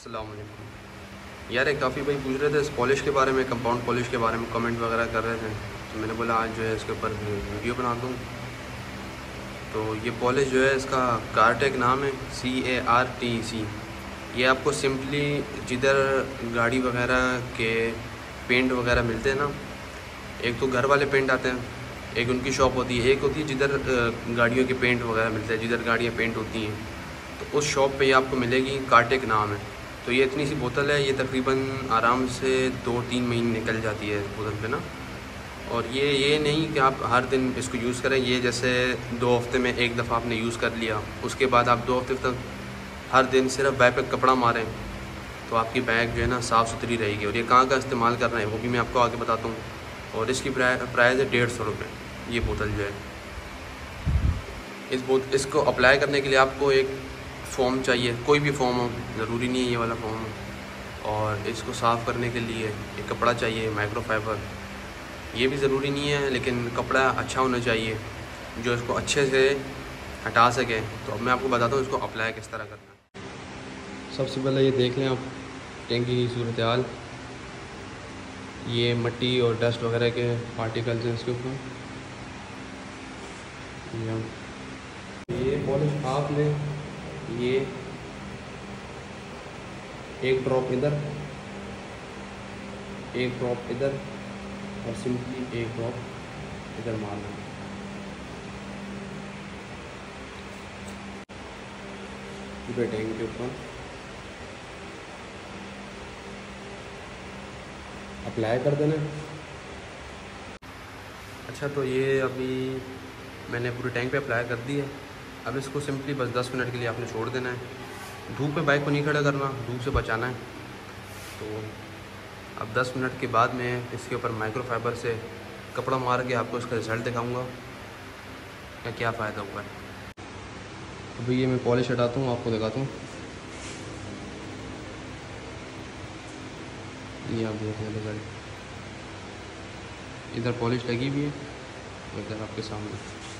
अस्सलाम वालेकुम। यार एक काफ़ी भाई पूछ रहे थे इस पॉलिश के बारे में, कंपाउंड पॉलिश के बारे में कमेंट वगैरह कर रहे थे, तो मैंने बोला आज जो है इसके ऊपर वीडियो बना दूँ। तो ये पॉलिश जो है इसका कार्टेक नाम है, CARTEC। ये आपको सिंपली जिधर गाड़ी वगैरह के पेंट वगैरह मिलते हैं ना, एक तो घर वाले पेंट आते हैं, एक उनकी शॉप होती है, एक होती है जिधर गाड़ियों के पेंट वगैरह मिलते हैं, जिधर गाड़ियाँ पेंट होती हैं, तो उस शॉप पे ये आपको मिलेगी। कार्टेक नाम है। तो ये इतनी सी बोतल है, ये तकरीबन आराम से 2-3 महीने निकल जाती है इस बोतल पे ना। और ये नहीं कि आप हर दिन इसको यूज़ करें, ये जैसे 2 हफ्ते में एक दफ़ा आपने यूज़ कर लिया, उसके बाद आप 2 हफ्ते तक हर दिन सिर्फ बैग पे कपड़ा मारें तो आपकी बैग जो है ना साफ़ सुथरी रहेगी। और ये कहाँ का इस्तेमाल करना है वो भी मैं आपको आगे बताता हूँ। और इसकी प्राइस है 150 रुपये ये बोतल जो है। इसको अप्लाई करने के लिए आपको एक फ़ोम चाहिए, कोई भी फ़ोम हो, ज़रूरी नहीं है ये वाला फ़ोम हो। और इसको साफ़ करने के लिए एक कपड़ा चाहिए, माइक्रोफाइबर। ये भी ज़रूरी नहीं है, लेकिन कपड़ा अच्छा होना चाहिए जो इसको अच्छे से हटा सके। तो अब मैं आपको बताता हूँ इसको अप्लाई किस तरह करना है। सबसे पहले ये देख लें आप टैंकी की सूरत हाल, ये मिट्टी और डस्ट वगैरह के पार्टिकल्स हैं इसके ऊपर। ये पॉलिश हाफ में, ये एक ड्रॉप इधर, एक ड्रॉप इधर, और सिंपली एक ड्रॉप इधर मारना। पूरे टैंक के ऊपर अप्लाई कर देना। अच्छा, तो ये अभी मैंने पूरे टैंक पे अप्लाई कर दी है। अब इसको सिंपली बस 10 मिनट के लिए आपने छोड़ देना है। धूप में बाइक को नहीं खड़ा करना, धूप से बचाना है। तो अब 10 मिनट के बाद मैं इसके ऊपर माइक्रोफाइबर से कपड़ा मार के आपको इसका रिज़ल्ट दिखाऊंगा क्या फ़ायदा हुआ है। तो भैया मैं पॉलिश हटाता हूँ, आपको दिखाता हूँ। ये आप देख लें रिज़ल्ट, इधर पॉलिश लगी हुई है, इधर आपके सामने।